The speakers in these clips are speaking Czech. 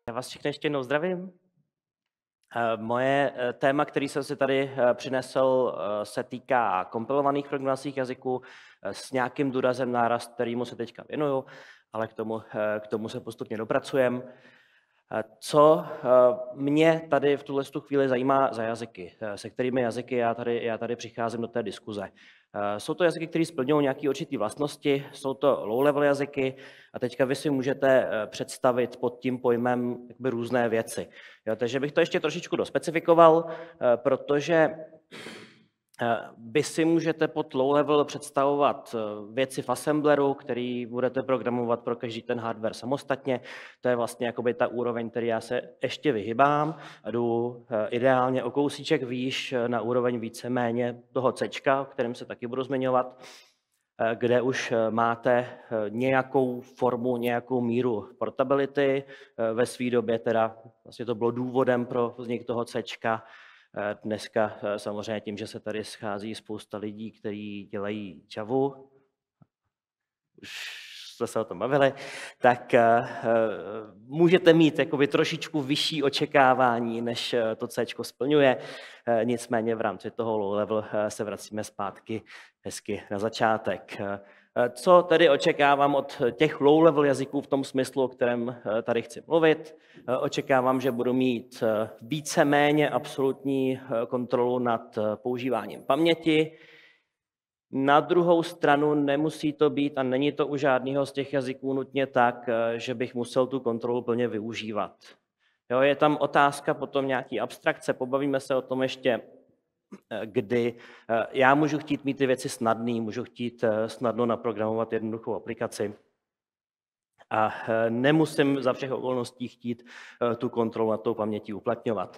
Já vás všechny ještě jednou zdravím. Moje téma, který jsem si tady přinesl, se týká kompilovaných programovacích jazyků s nějakým důrazem na Rust, kterému se teďka věnuju, ale k tomu se postupně dopracujeme. Co mě tady v tuhle chvíli zajímá za jazyky, se kterými jazyky já tady přicházím do té diskuze. Jsou to jazyky, které splňují nějaké určité vlastnosti, jsou to low-level jazyky a teďka vy si můžete představit pod tím pojmem jakoby různé věci. Jo, takže bych to ještě trošičku dospecifikoval, protože vy si můžete pod low-level představovat věci v assembleru, který budete programovat pro každý ten hardware samostatně. To je vlastně jakoby ta úroveň, který já se ještě vyhybám. Jdu ideálně o kousíček výš na úroveň víceméně toho C, o kterém se taky budu zmiňovat, kde už máte nějakou formu, nějakou míru portability. Ve své době teda vlastně to bylo důvodem pro vznik toho C. Dneska samozřejmě tím, že se tady schází spousta lidí, kteří dělají Javu, už jsme se o tom bavili, tak můžete mít jakoby trošičku vyšší očekávání, než to C splňuje. Nicméně v rámci toho low level se vracíme zpátky hezky na začátek. Co tedy očekávám od těch low-level jazyků v tom smyslu, o kterém tady chci mluvit? Očekávám, že budu mít víceméně absolutní kontrolu nad používáním paměti. Na druhou stranu nemusí to být, a není to u žádného z těch jazyků nutně tak, že bych musel tu kontrolu plně využívat. Jo, je tam otázka potom nějaký abstrakce, pobavíme se o tom ještě, kdy já můžu chtít mít ty věci snadný, můžu chtít snadno naprogramovat jednoduchou aplikaci a nemusím za všech okolností chtít tu kontrolu nad tou pamětí uplatňovat.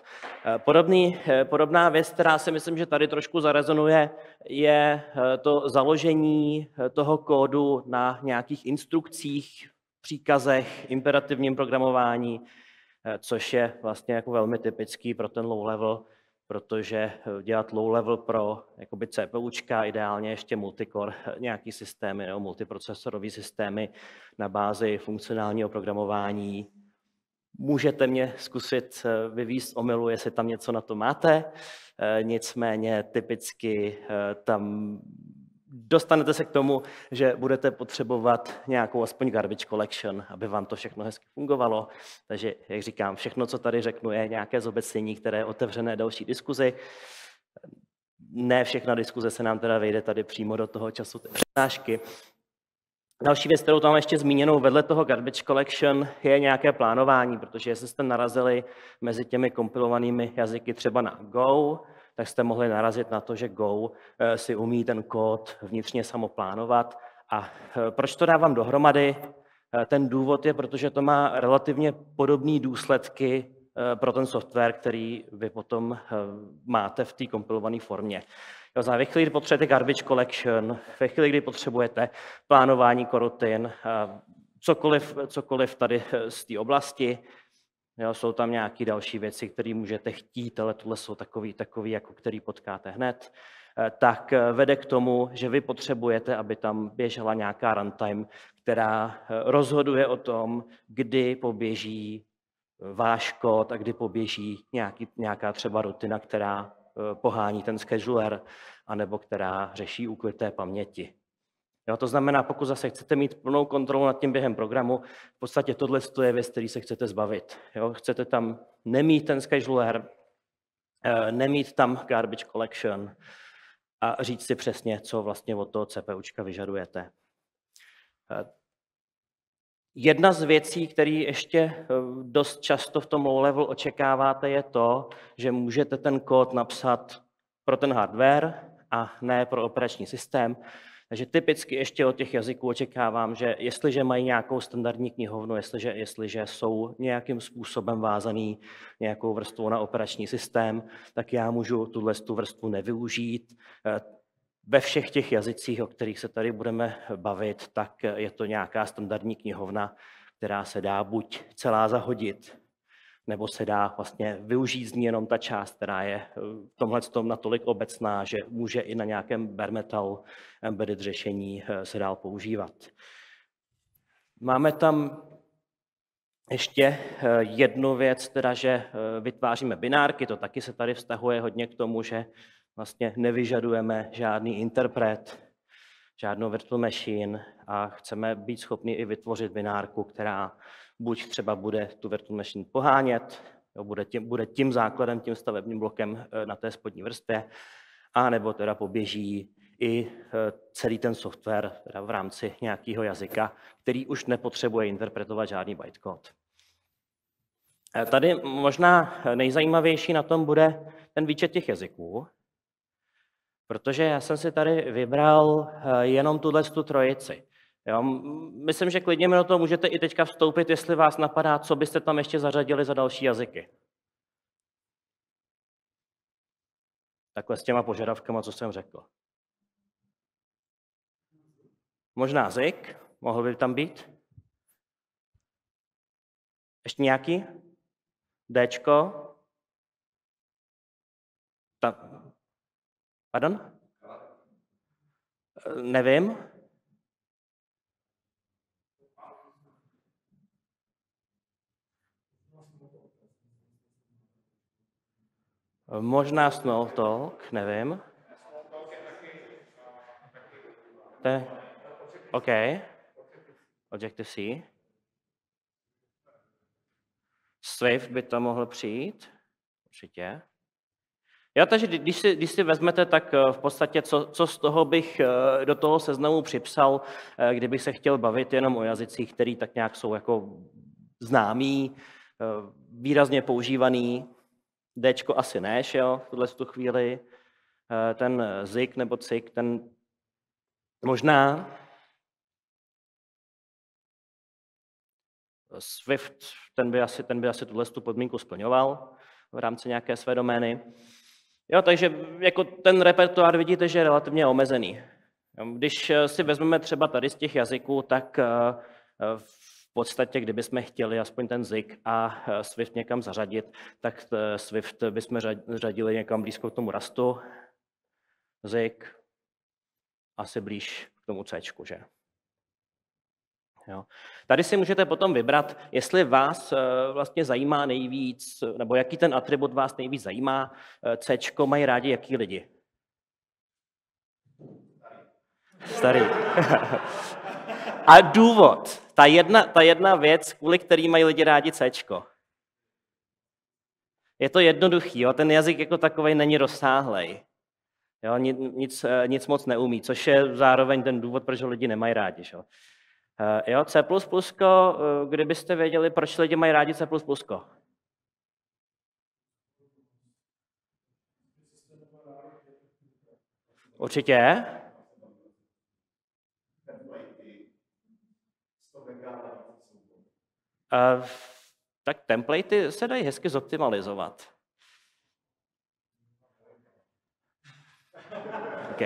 Podobná věc, která si myslím, že tady trošku zarezonuje, je to založení toho kódu na nějakých instrukcích, příkazech, imperativním programování, což je vlastně jako velmi typický pro ten low level, protože dělat low level pro jakoby CPUčka, ideálně ještě multicore nějaký systémy nebo multiprocesorové systémy na bázi funkcionálního programování. Můžete mě zkusit vyvést omylu, jestli tam něco na to máte, nicméně typicky tam dostanete se k tomu, že budete potřebovat nějakou aspoň garbage collection, aby vám to všechno hezky fungovalo. Takže, jak říkám, všechno, co tady řeknu, je nějaké zobecnění, které je otevřené další diskuzi. Ne všechna diskuze se nám teda vejde tady přímo do toho času té přednášky. Další věc, kterou tam ještě zmíněnou vedle toho garbage collection, je nějaké plánování, protože jestli jste narazili mezi těmi kompilovanými jazyky třeba na Go, tak jste mohli narazit na to, že Go si umí ten kód vnitřně samoplánovat. A proč to dávám dohromady? Ten důvod je, protože to má relativně podobné důsledky pro ten software, který vy potom máte v té kompilované formě. Ve chvíli, kdy potřebujete garbage collection, ve chvíli, kdy potřebujete plánování korotin, cokoliv tady z té oblasti, jo, jsou tam nějaké další věci, které můžete chtít, ale tohle jsou takový jako který potkáte hned, tak vede k tomu, že vy potřebujete, aby tam běžela nějaká runtime, která rozhoduje o tom, kdy poběží váš kód a kdy poběží nějaká třeba rutina, která pohání ten scheduler, anebo která řeší úklid té paměti. Jo, to znamená, pokud zase chcete mít plnou kontrolu nad tím během programu, v podstatě tohle je věc, který se chcete zbavit. Jo, chcete tam nemít ten scheduler, nemít tam garbage collection a říct si přesně, co vlastně od toho CPUčka vyžadujete. Jedna z věcí, které ještě dost často v tom low level očekáváte, je to, že můžete ten kód napsat pro ten hardware a ne pro operační systém. Takže typicky ještě od těch jazyků očekávám, že jestliže mají nějakou standardní knihovnu, jestliže jsou nějakým způsobem vázaný nějakou vrstvou na operační systém, tak já můžu tu vrstvu nevyužít. Ve všech těch jazycích, o kterých se tady budeme bavit, tak je to nějaká standardní knihovna, která se dá buď celá zahodit, nebo se dá vlastně využít z ní jenom ta část, která je v tomhle natolik obecná, že může i na nějakém bare metal embedded řešení se dál používat. Máme tam ještě jednu věc, teda, že vytváříme binárky, to taky se tady vztahuje hodně k tomu, že vlastně nevyžadujeme žádný interpret, žádnou virtual machine a chceme být schopni i vytvořit binárku, která buď třeba bude tu virtual machine pohánět, bude tím základem, tím stavebním blokem na té spodní vrstvě, a nebo teda poběží i celý ten software teda v rámci nějakého jazyka, který už nepotřebuje interpretovat žádný bytecode. Tady možná nejzajímavější na tom bude ten výčet těch jazyků, protože já jsem si tady vybral jenom tu trojici. Jo, myslím, že klidně mi do toho můžete i teďka vstoupit, jestli vás napadá, co byste tam ještě zařadili za další jazyky. Takhle s těma požadavkama, co jsem řekl. Možná zyk, mohl by tam být. Ještě nějaký? Dčko? Pardon? Nevím. Možná Smalltalk, nevím. OK. Objective-C. Swift by to mohl přijít, určitě. Jo, takže když si vezmete, tak v podstatě, co z toho bych do toho seznamu připsal, kdybych se chtěl bavit jenom o jazycích, který tak nějak jsou jako známý, výrazně používaný. Dčko asi ne, jo, v tuhle chvíli. Ten zik nebo cik, ten možná. Swift, ten by asi tuhle podmínku splňoval v rámci nějaké své domény. Jo, takže jako ten repertoár vidíte, že je relativně omezený. Když si vezmeme třeba tady z těch jazyků, tak v podstatě, kdybychom chtěli aspoň ten zik a Swift někam zařadit, tak Swift bychom řadili někam blízko k tomu Rustu, zik asi blíž k tomu Cčku, že? Jo. Tady si můžete potom vybrat, jestli vás vlastně zajímá nejvíc, nebo jaký ten atribut vás nejvíc zajímá. Cčko mají rádi jaký lidi? Starý. A důvod, ta jedna věc, kvůli který mají lidi rádi Cčko. Je to jednoduchý, jo? Ten jazyk jako takovej není rozsáhlej. Jo? Nic moc neumí, což je zároveň ten důvod, proč ho lidi nemají rádi. Jo? Jo, C++, kdybyste věděli, proč lidi mají rádi C++? Určitě. Tak templatey se dají hezky zoptimalizovat. OK.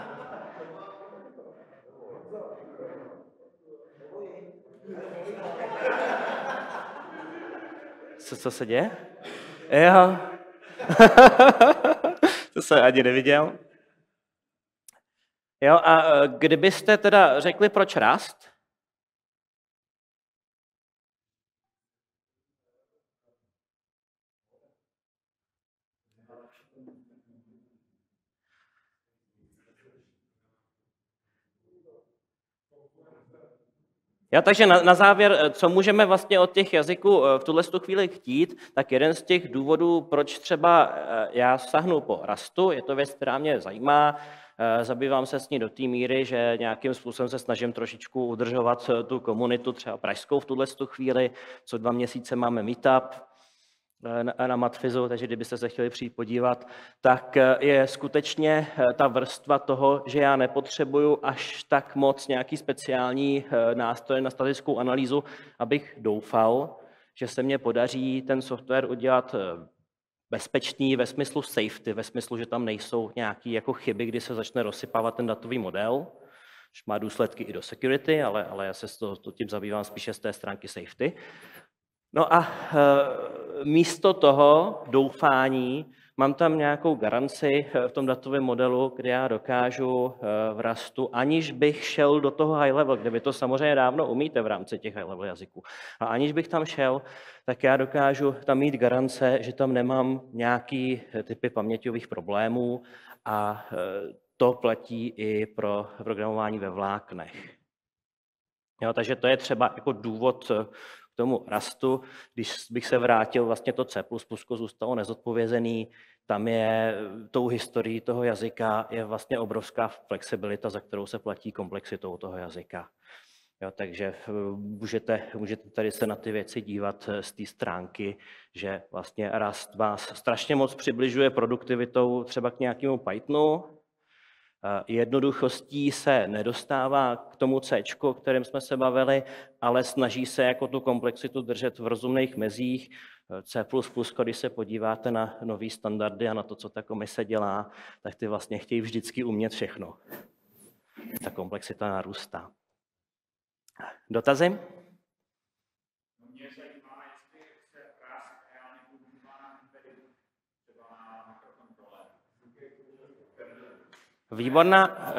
Co se děje? Jo. To jsem ani neviděl. Jo, a kdybyste teda řekli, proč Rust? Jo, takže na závěr, co můžeme vlastně od těch jazyků v tuhle chvíli chtít, tak jeden z těch důvodů, proč třeba já sahnu po Rustu, je to věc, která mě zajímá, zabývám se s ní do té míry, že nějakým způsobem se snažím trošičku udržovat tu komunitu, třeba pražskou v tuhle chvíli, co 2 měsíce máme meetup na Matfizu, takže kdybyste se chtěli přijít podívat, tak je skutečně ta vrstva toho, že já nepotřebuju až tak moc nějaký speciální nástroj na statickou analýzu, abych doufal, že se mně podaří ten software udělat bezpečný ve smyslu safety, ve smyslu, že tam nejsou nějaké jako chyby, kdy se začne rozsypávat ten datový model, což má důsledky i do security, ale já se tím zabývám spíše z té stránky safety. No a místo toho doufání Mám tam nějakou garanci v tom datovém modelu, kde já dokážu v Rustu, aniž bych šel do toho high level, kde vy to samozřejmě dávno umíte v rámci těch high level jazyků. A aniž bych tam šel, tak já dokážu tam mít garance, že tam nemám nějaký typy paměťových problémů a to platí i pro programování ve vláknech. Jo, takže to je třeba jako důvod k tomu Rustu. Když bych se vrátil, vlastně to C++ zůstalo nezodpovězený, tam je tou historií toho jazyka je vlastně obrovská flexibilita, za kterou se platí komplexitou toho jazyka. Jo, takže můžete tady se na ty věci dívat z té stránky, že vlastně Rust vás strašně moc přibližuje produktivitou třeba k nějakému Pythonu. Jednoduchostí se nedostává k tomu C, o kterém jsme se bavili, ale snaží se jako tu komplexitu držet v rozumných mezích. C++, když se podíváte na nový standardy a na to, co ta komise dělá, tak ty vlastně chtějí vždycky umět všechno. Ta komplexita narůstá. Dotazy? Mě zajímá, jestli se Rust reálně používá na embedded, třeba na mikrokontroler. Výborná.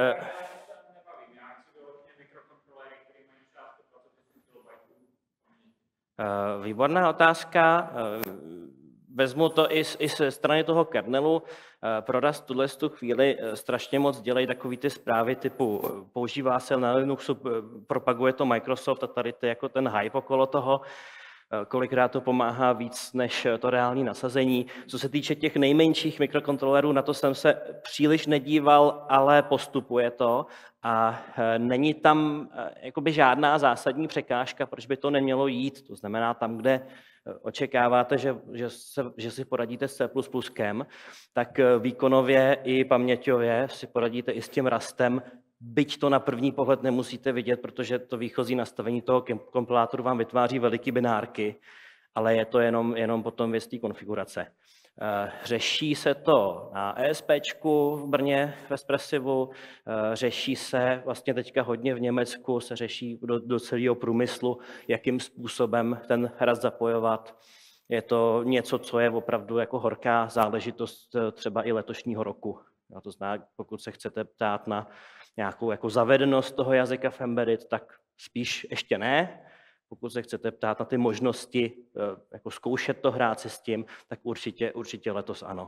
Výborná otázka. Vezmu to i ze strany toho kernelu. Pro Rust tuhle chvíli strašně moc dělají takový ty zprávy typu používá se na Linuxu, propaguje to Microsoft a tady to jako ten hype okolo toho. Kolikrát to pomáhá víc než to reální nasazení. Co se týče těch nejmenších mikrokontrolerů, na to jsem se příliš nedíval, ale postupuje to a není tam jakoby žádná zásadní překážka, proč by to nemělo jít. To znamená tam, kde očekáváte, že si poradíte s C++, tak výkonově i paměťově si poradíte i s tím Rustem, byť to na první pohled nemusíte vidět, protože to výchozí nastavení toho kompilátoru vám vytváří veliký binárky, ale je to jenom potom věc té konfigurace. Řeší se to na ESPčku v Brně v Espressivu, řeší se vlastně teďka hodně v Německu, se řeší do celého průmyslu, jakým způsobem ten Rust zapojovat. Je to něco, co je opravdu jako horká záležitost třeba i letošního roku. To znamená, pokud se chcete ptát na nějakou jako zavedenost toho jazyka v embedded, tak spíš ještě ne. Pokud se chcete ptát na ty možnosti, jako zkoušet to, hrát si s tím, tak určitě letos ano.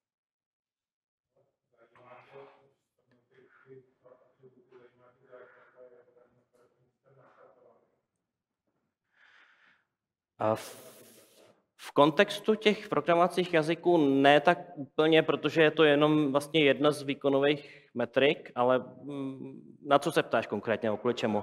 V kontextu těch programovacích jazyků ne tak úplně, protože je to jenom vlastně jedna z výkonových metrik, ale na co se ptáš konkrétně, kvůli čemu?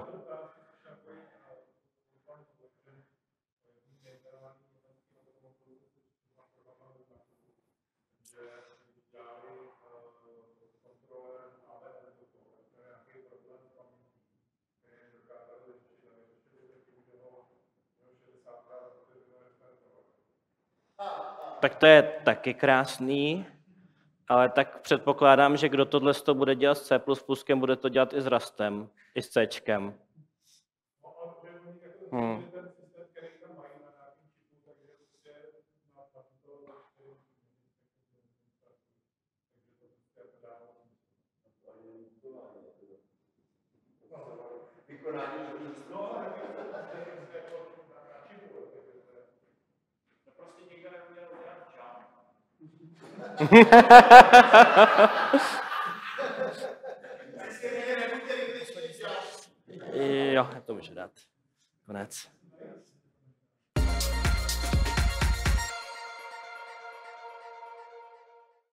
Tak to je taky krásný, ale tak předpokládám, že kdo tohle bude dělat s C++, bude to dělat i s Rustem, i s Cčkem. Jo, to můžu dát. Konec.